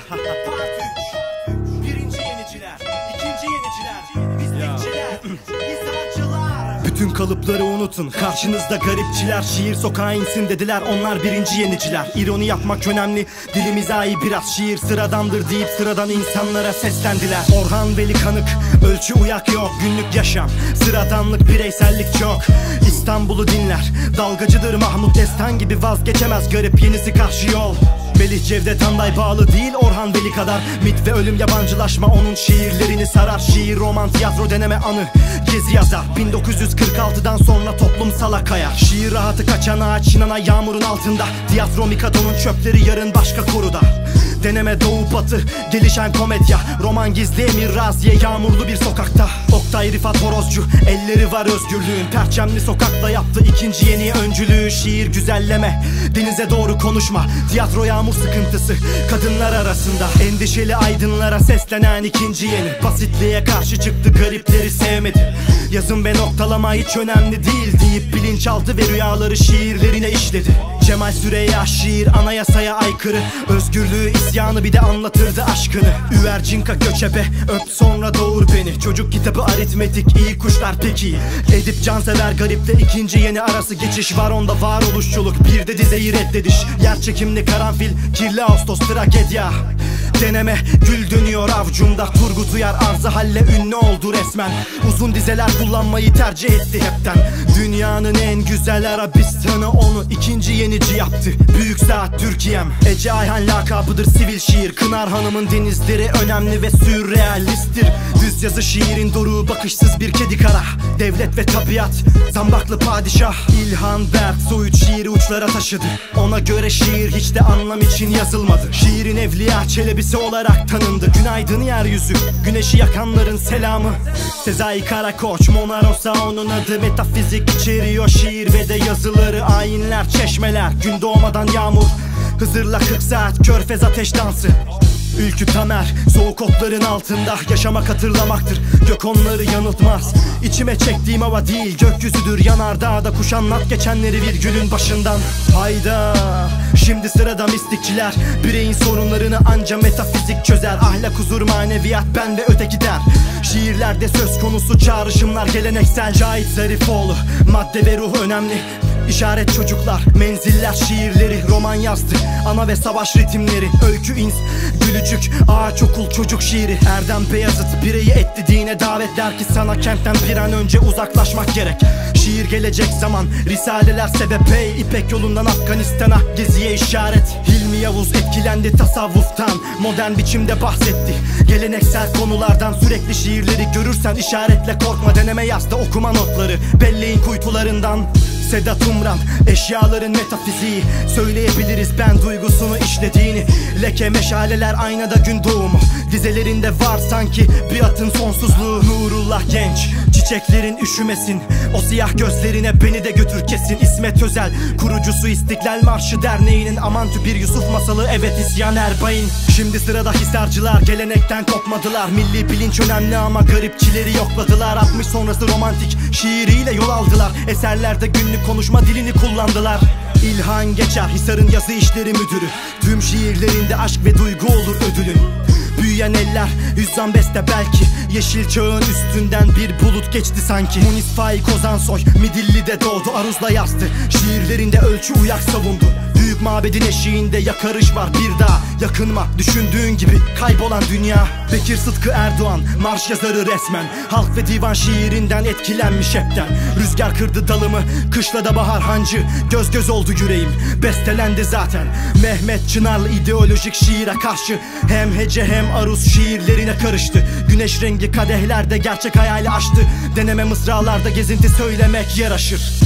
Birinci yeniciler, ikinci yeniciler, bizlikçiler, izahçılar. Bütün kalıpları unutun, karşınızda garipçiler. Şiir sokağa insin dediler, onlar birinci yeniciler. İroni yapmak önemli, dilimize ait biraz. Şiir sıradandır deyip sıradan insanlara seslendiler. Orhan Veli Kanık, ölçü uyak yok, günlük yaşam, sıradanlık, bireysellik çok. İstanbul'u dinler, dalgacıdır Mahmut Destan gibi, vazgeçemez garip yenisi karşı yol. Melih Cevdet Anday bağlı değil Orhan Veli kadar. Mit ve ölüm, yabancılaşma onun şiirlerini sarar. Şiir, roman, tiyatro, deneme, anı, gezi yazar. 1946'dan sonra toplumsala kayar. Şiir rahatı kaçan ağaç, Şinana yağmurun altında. Tiyatro Mikado'nun çöpleri, yarın başka koruda. Deneme doğu batı, gelişen komedya. Roman gizli Emir Raziye, yağmurlu bir sokakta. Oktay Rifat Horozcu, elleri var özgürlüğün. Perçemli sokakla yaptı ikinci yeni öncülüğü. Şiir güzelleme, denize doğru konuşma. Tiyatro yağmur sıkıntısı, kadınlar arasında. Endişeli aydınlara seslenen ikinci yeni. Basitliğe karşı çıktı, garipleri sevmedi. Yazım ve noktalama hiç önemli değil deyip bilinçaltı ve rüyaları şiirlerine işledi. Cemal Süreyya şiir anayasaya aykırı. Özgürlüğü, isyanı, bir de anlatırdı aşkını. Üvercinka göçebe, öp sonra doğur beni. Çocuk kitabı, aritmetik, iyi kuşlar peki. Edip Cansever garipte ikinci yeni arası geçiş var, onda varoluşçuluk, bir de dizeyi reddediş. Yerçekimli karanfil, kirli Ağustos, tragedya. Deneme, gül dönüyor avcumda. Turgut Uyar arzı halle ünlü oldu resmen. Uzun dizeler kullanmayı tercih etti hepten. Dünyanın en güzel Arabistan'ı onu ikinci yenici yaptı. Büyük Saat Türkiye'm, Ece Ayhan lakabıdır sivil şiir. Kınar Hanım'ın denizleri önemli ve sürrealisttir. Düz yazı şiirin doruğu, bakışsız bir kedi kara. Devlet ve tabiat, zambaklı padişah. İlhan Berk Soyut şiiri uçlara taşıdı. Ona göre şiir hiç de anlam için yazılmadı. Şiirin Evliya Çelebisi olarak tanındı. Günaydın yeryüzü, güneşi yakanların selamı. Sezai Karakoç, Mona Rosa onun adı. Metafizik içeriyor şiir ve de yazıları. Ayinler, çeşmeler, gün doğmadan yağmur. Hızırla 40 saat, Körfez ateş dansı. Ülkü Tamer, soğuk otların altında. Yaşamak hatırlamaktır, gök onları yanıltmaz. İçime çektiğim hava değil, gökyüzüdür. Yanardağda kuş anlat geçenleri virgülün başından. Hayda, şimdi sırada mistikçiler. Bireyin sorunlarını anca metafizik çözer. Ahlak, huzur, maneviyat, ben ve öteki der. Şiirlerde söz konusu çağrışımlar geleneksel. Cahit Zarifoğlu, madde ve ruh önemli. İşaret çocuklar, menziller şiirleri. Roman yazdı, ana ve savaş ritimleri. Öykü ins, gülücük, ağaç okul çocuk şiiri. Erdem Beyazıt bireyi etti dine davet, der ki sana kentten bir an önce uzaklaşmak gerek. Şiir gelecek zaman, risaleler sebep ey. İpek yolundan Afganistan'a, geziye işaret. Hilmi Yavuz etkilendi tasavvuftan, modern biçimde bahsetti. Geleneksel konulardan sürekli şiirleri görürsen işaretle, korkma, deneme yazdı okuma notları. Belleğin kuytularından. Sedat Umran, eşyaların metafiziği. Söyleyebiliriz ben duygusunu işlediğini. Leke meşaleler, aynada gün doğumu. Dizelerinde var sanki bir atın sonsuzluğu. Nurullah Genç, çiçeklerin üşümesin. O siyah gözlerine beni de götür kesin. İsmet Özel, kurucusu İstiklal Marşı Derneği'nin. Amantü bir Yusuf masalı, evet isyan Erbay'ın. Şimdi sırada Hisarcılar, gelenekten kopmadılar. Milli bilinç önemli ama garipçileri yokladılar. 60 sonrası romantik şiiriyle yol aldılar. Eserlerde günlük konuşma dilini kullandılar. İlhan Geçer, Hisar'ın yazı işleri müdürü. Tüm şiirlerinde aşk ve duygu olur ödülün. Büyüyen eller, hüzzam beste belki. Yeşil çağın üstünden bir bulut geçti sanki. Munis Faik Ozansoy, Midilli'de doğdu, Aruz'la yazdı. Şiirlerinde ölçü uyak savundu. Büyük mabedin eşiğinde yakarış var bir daha. Yakınma, düşündüğün gibi kaybolan dünya. Bekir Sıtkı Erdoğan, marş yazarı resmen. Halk ve divan şiirinden etkilenmiş hepten. Rüzgar kırdı dalımı, kışla da bahar hancı. Göz göz oldu yüreğim, bestelendi zaten. Mehmet Çınarlı ideolojik şiire karşı. Hem hece hem aruz şiirlerine karıştı. Güneş rengi kadehlerde gerçek hayali aştı. Deneme mısralarda gezinti söylemek yaraşır.